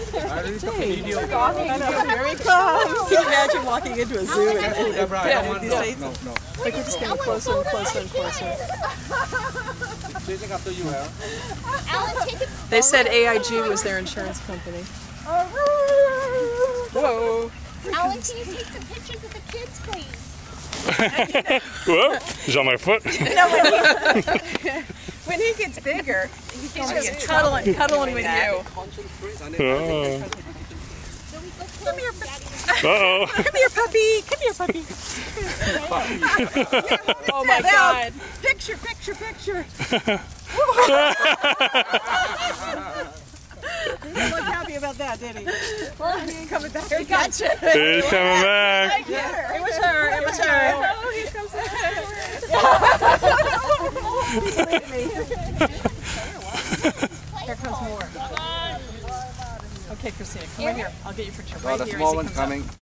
Here he comes. Can you imagine walking into a zoo? No. Like we're just getting closer and closer and closer. Chasing after you, Al. They said AIG was their insurance company. Whoa. Alan, can you take some pictures of the kids, please? Whoa, he's on my foot. When he gets bigger, he's just Cuddling with you. Oh. Come here, Uh-oh. come here, puppy. Come here, puppy. Oh my God. Picture. He didn't look happy about that, did he? Well, he ain't coming back. He got you. He's coming back. Yeah, it was her. Oh, here comes Here comes more. Okay, Christina, come right here. I'll get your picture Oh, right the here. small as he one's comes up. coming.